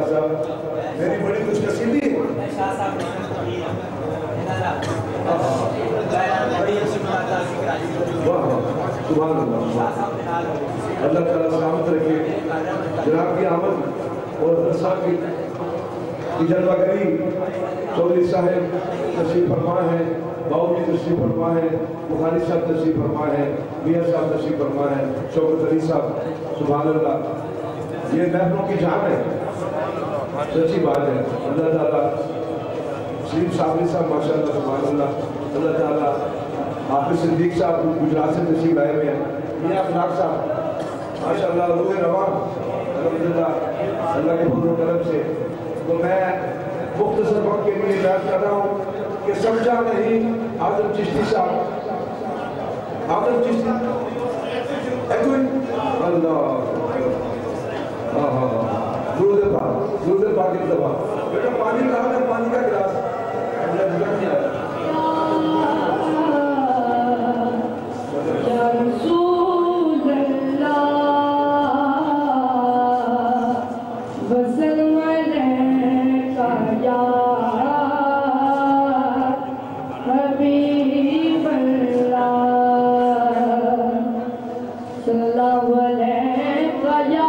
صاحب میری بڑی خوش نصیبی ہے سبحان اللہ اللہ تعالیٰ سلامت رکھے جناب کی آمد اور حضرت صاحب کی جلوہ گری چودھری صاحب تشریف فرما ہے باؤ جی تشریف فرما ہے بخاری صاحب تشریف فرما ہے میاں صاحب تشریف فرما ہے شوکت علی صاحب سبحان اللہ یہ محفلوں کی جان ہے سچی بات ہے اللہ تعالیٰ شریف صاحب ماشاءاللہ سبحان اللہ اللہ تعالیٰ حافظ صدیق صاحب گجرات سے تشریف لائے ہوئے ہیں میاں اخلاق صاحب ماشاءاللہ روح رواں الحمدللہ اللہ کے فضل و کرم سے تو میں مختصر وقت کے لیے یاد کر رہا ہوں کہ سمجھا نہیں آدم چشتی صاحب آدم چشتی اللہ درود پاک کی دفعہ بیٹا پانی کہاں ہے پانی کا گلاس اللہ جگہ نہیں آیا یا رسول اللہ وسلم علیکہ یا حبیب اللہ صلی اللہ علیکہ یا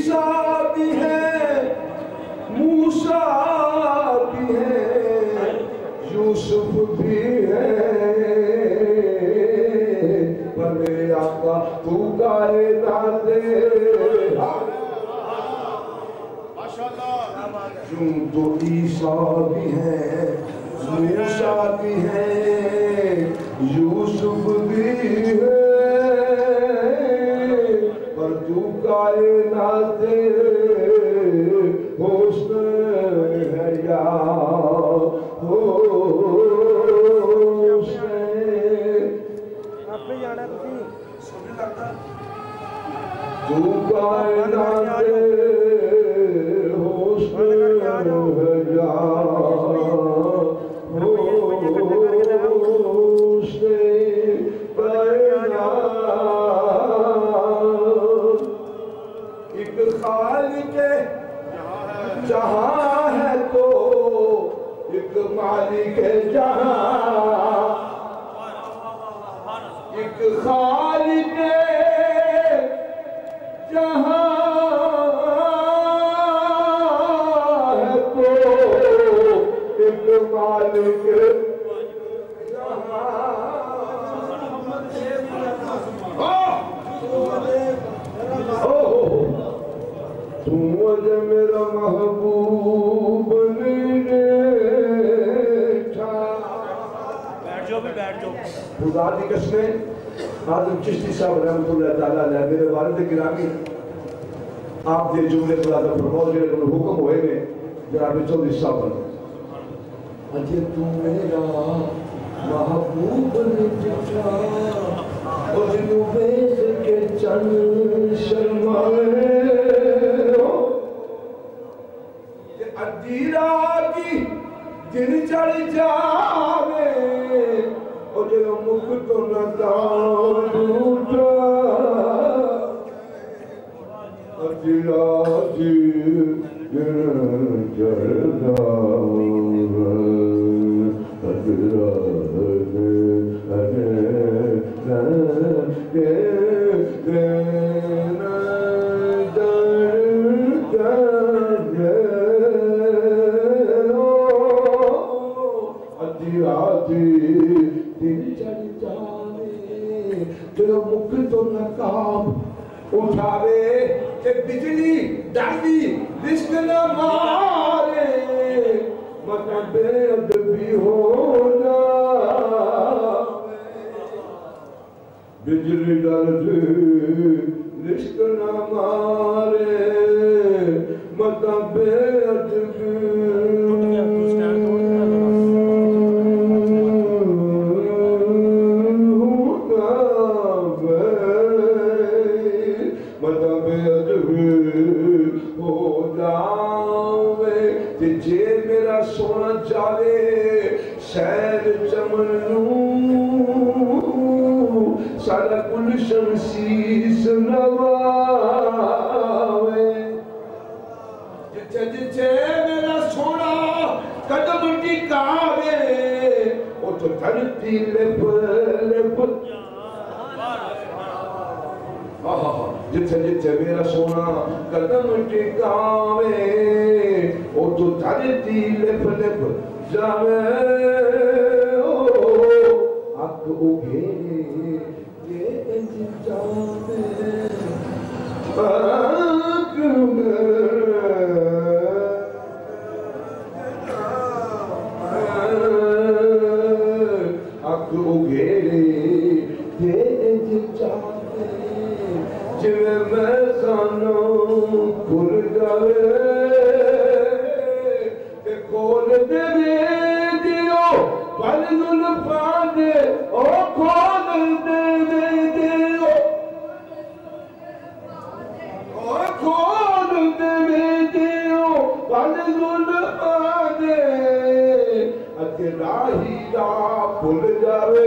عیسیٰ بھی ہے موسیٰ بھی ہے یوسف بھی ہے پر میرے آقا تو کائنات یوں تو عیسیٰ بھی ہے موسیٰ بھی ہے یوسف بھی ہے پر تو کائنات حسن ہے یا تو کائنات ایک خالق جہاں ہے تو ایک مالک جہاں ایک خالق جہاں ہے تو ایک مالک مجھے میرا محبوب خدا کی قسمیں آدم چشتی صاحب رحمت اللہ تعالیٰ علیہ میرے والد گرامی آپ دے جملے خدا کا فرماؤ جنہیں انہوں حکم ہوئے گئے جناب چودھری صاحب اجے تو میرا محبوب نجھا اور جنوں بیس کے چند شرمائے ادیرہ کی دن چڑھ جاوے اور جو مکھ تو نہ ڈوٹا ادیرہ کی دن چڑھ جاوے ادیرہ اٹھاوے کہ بجلی ڈالی رشک نہ مارے مطلب بے ادبی ہونا بجلی ڈالی رشک نہ مارے مطلب بے ادبی سونا جاوے شہر چمنوں سارا گلشن سیس نواوے جتھے جتھے میرا سونا قدم ٹکاوے او تو دھرتی لپ لپ جتھے جتھے میرا سونا قدم ٹکاوے او تو دھرتی لپ لپ جاوے اک اگھیرے یہ انج جاوے اک اگھیرے یہ انج جاوے جویں میں خانوں کھل جاوے کھول دے دیو پل زلفاں دے او کھول دے دیو او کھول دے دیو پل زلفاں دے اتے راہی راہ بھل جاوے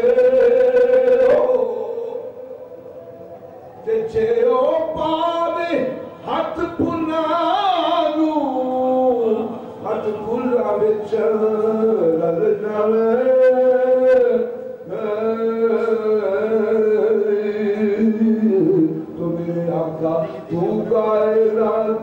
تے جے او پاوے ہاتھ پھلانوں ہاتھ پھلا وچ رل جاوے تو میرے آقا تو کائنات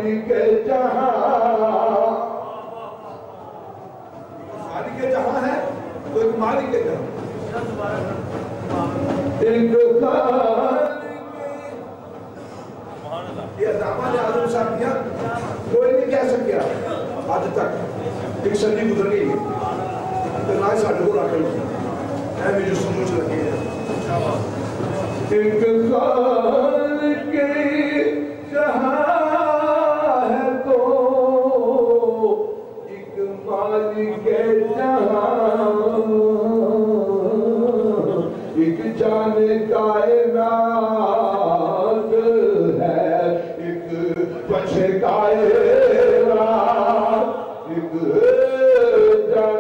مالک جہاں مالک جہاں ہے تو ایک مالک جہاں ایک خالق یہ داماد اعظم صاحب کیا کوئی نہیں کہہ سکیا آج تک ایک صدی گزر گئی تو نہ ساڑھے کو راکر لگا اے میں جو سمجھ لگے ہیں ایک خالق جہاں ہے تو ایک مالک جہاں ایک جان کائنات ہے ایک پچھے کائنات ایک جان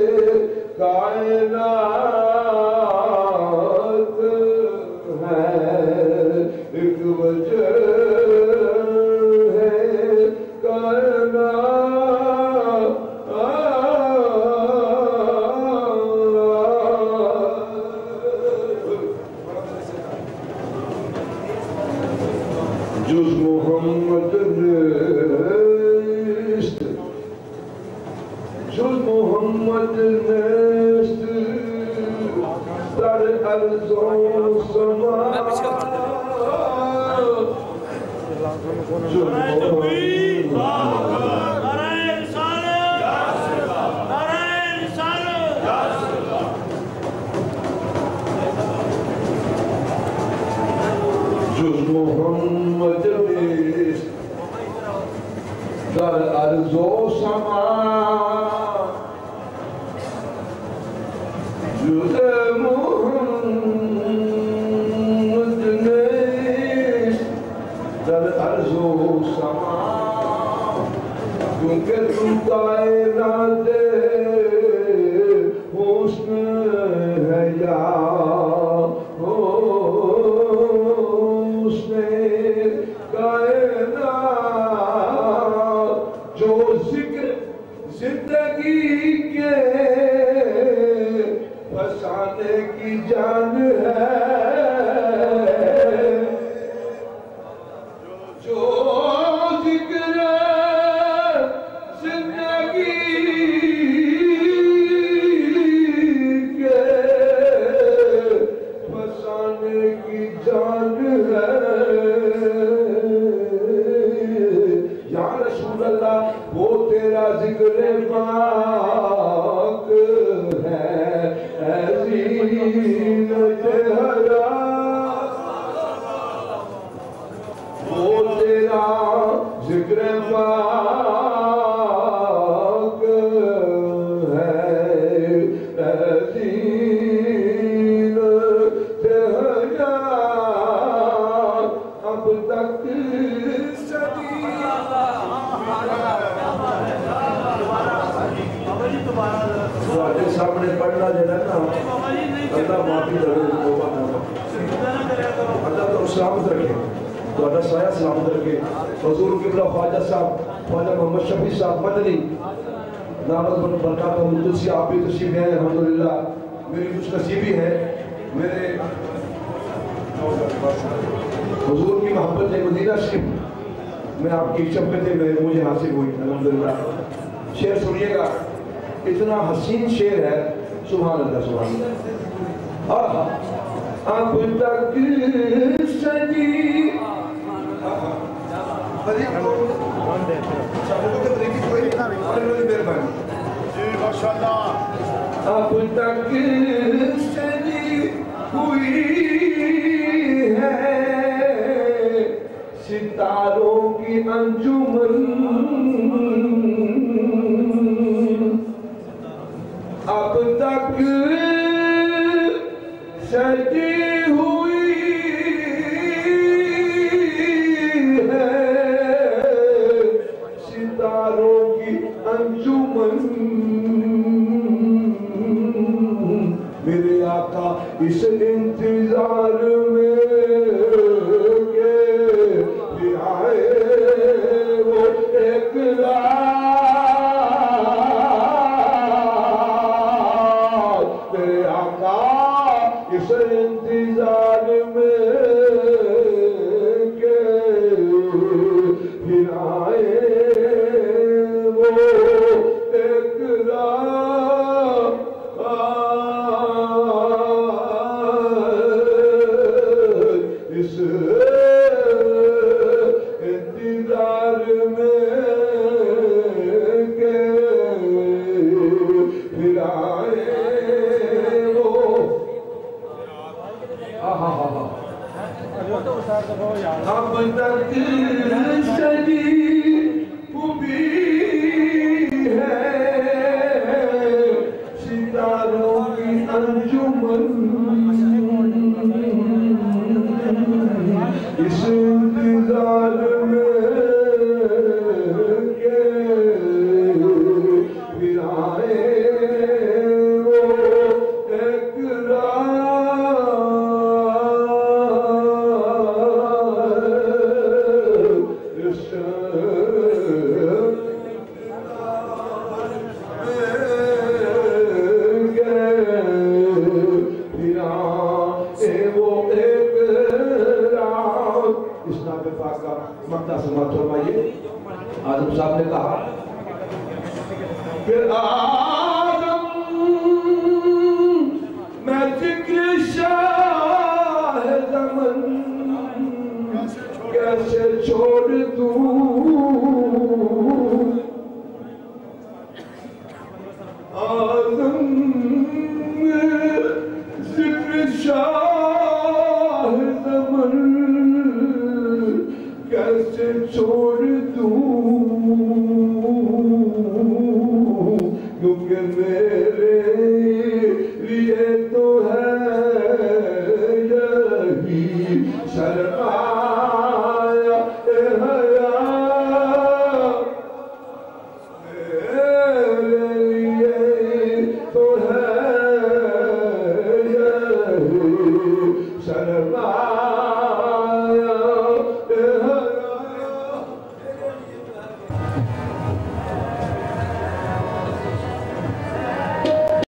کائنات ہے ایک وجہ ہے کائنات جز محمد نیست جز محمد نیست در ارض و سما جز محمد نیست در ارض و سما جز محمد نیست در ارض و سما کیونکہ تم کائنات حسن ہے یا کائنات جو ذکر زندگی کے فسانے کی جان ہے جو ذکر زندگی کے فسانے کی جان ہے وہ تیرا ذکر پاک ہے زینت حیات وہ تیرا ذکر پاک ہے زینت حیات اب تک تھوڑے سامنے پڑھنا جانا نا اللہ معافی دے توبہ کرنا اللہ تو سلامت رکھے تو اللہ سایہ سلامت رکھے حضور قبلہ خواجہ صاحب خواجہ محمد شفیع صاحب مدنی دعوت برکات و مدسی آپ بھی تشریف ہیں الحمدللہ میری کچھ نصیبی ہے میرے حضور کی محبت مدینہ شریف میں آپ کی شفقتیں مجھے حاصل ہوئی الحمدللہ شعر سنیے گا اتنا حسین شعر ہے سبحان اللہ سبحان اللہ اب تک سجی اب تک سجی ہوئی ہے ستاروں کی انجمن اب تک سجی ہوئی ہے ستاروں کی انجمن میرے آقا اس انتظار میں کہ پھر آئے وہ ایک اس انتظار میں کہ پھر آئے وہ اقرار اس انتظار میں کہ پھر آئے وہ اب تک شریف بھی ہے ستاروں کی انجمن اس انتظار میں کہ پھر آئے وہ اقرار مقطع سماعت فرمائیے. آدم صاحب نے کہا پھر